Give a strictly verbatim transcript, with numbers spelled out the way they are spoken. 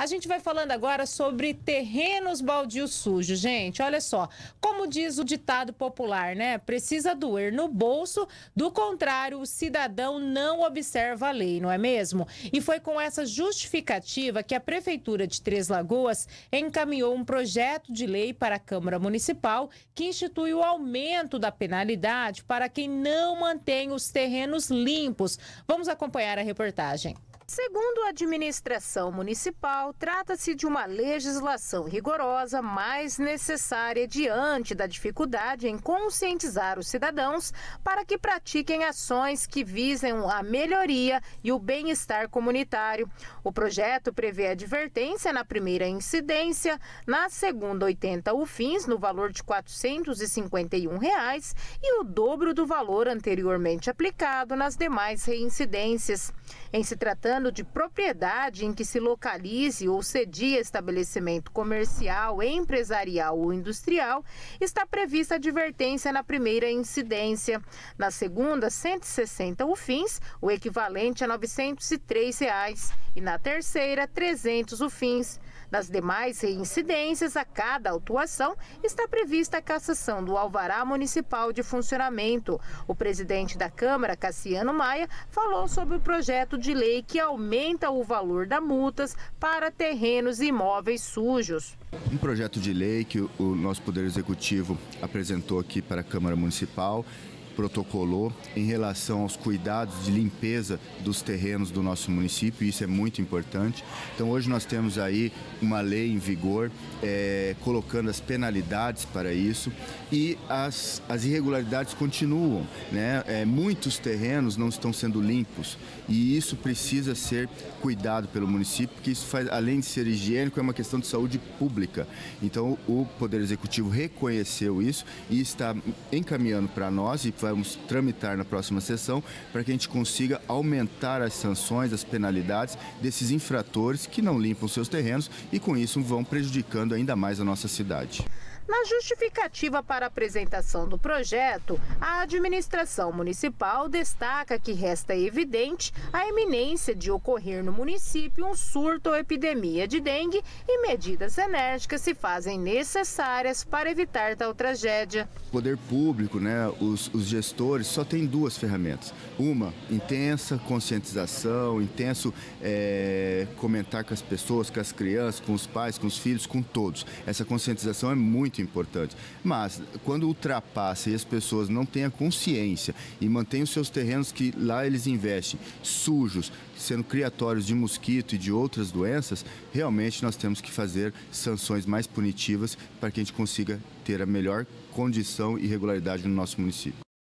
A gente vai falando agora sobre terrenos baldios sujos. Gente, olha só, como diz o ditado popular, né? Precisa doer no bolso, do contrário, o cidadão não observa a lei, não é mesmo? E foi com essa justificativa que a Prefeitura de Três Lagoas encaminhou um projeto de lei para a Câmara Municipal que institui o aumento da penalidade para quem não mantém os terrenos limpos. Vamos acompanhar a reportagem. Segundo a administração municipal, trata-se de uma legislação rigorosa, mas necessária diante da dificuldade em conscientizar os cidadãos para que pratiquem ações que visem a melhoria e o bem-estar comunitário. O projeto prevê advertência na primeira incidência, na segunda oitenta U F I Ns no valor de quatrocentos e cinquenta e um reais e o dobro do valor anteriormente aplicado nas demais reincidências. Em se tratando de propriedade em que se localize ou cedia estabelecimento comercial, empresarial ou industrial, está prevista advertência na primeira incidência. Na segunda, cento e sessenta U F I Ns, o equivalente a novecentos e três reais. E na terceira, trezentos U F I Ns. Nas demais reincidências, a cada autuação, está prevista a cassação do alvará municipal de funcionamento. O presidente da Câmara, Cassiano Maia, falou sobre o projeto de lei que aumenta o valor das multas para terrenos e imóveis sujos. Um projeto de lei que o nosso Poder Executivo apresentou aqui para a Câmara Municipal, protocolou em relação aos cuidados de limpeza dos terrenos do nosso município, e isso é muito importante. Então hoje nós temos aí uma lei em vigor, é, colocando as penalidades para isso, e as, as irregularidades continuam, né? É, muitos terrenos não estão sendo limpos e isso precisa ser cuidado pelo município, porque isso faz, além de ser higiênico, é uma questão de saúde pública. Então o Poder Executivo reconheceu isso e está encaminhando para nós, e vamos tramitar na próxima sessão para que a gente consiga aumentar as sanções, as penalidades desses infratores que não limpam seus terrenos e com isso vão prejudicando ainda mais a nossa cidade. Na justificativa para a apresentação do projeto, a administração municipal destaca que resta evidente a iminência de ocorrer no município um surto ou epidemia de dengue e medidas enérgicas se fazem necessárias para evitar tal tragédia. O poder público, né, os, os gestores, só tem duas ferramentas. Uma, intensa conscientização, intenso é, comentar com as pessoas, com as crianças, com os pais, com os filhos, com todos. Essa conscientização é muito importante, mas quando ultrapassa e as pessoas não têm a consciência e mantêm os seus terrenos que lá eles investem sujos, sendo criatórios de mosquito e de outras doenças, realmente nós temos que fazer sanções mais punitivas para que a gente consiga ter a melhor condição e regularidade no nosso município.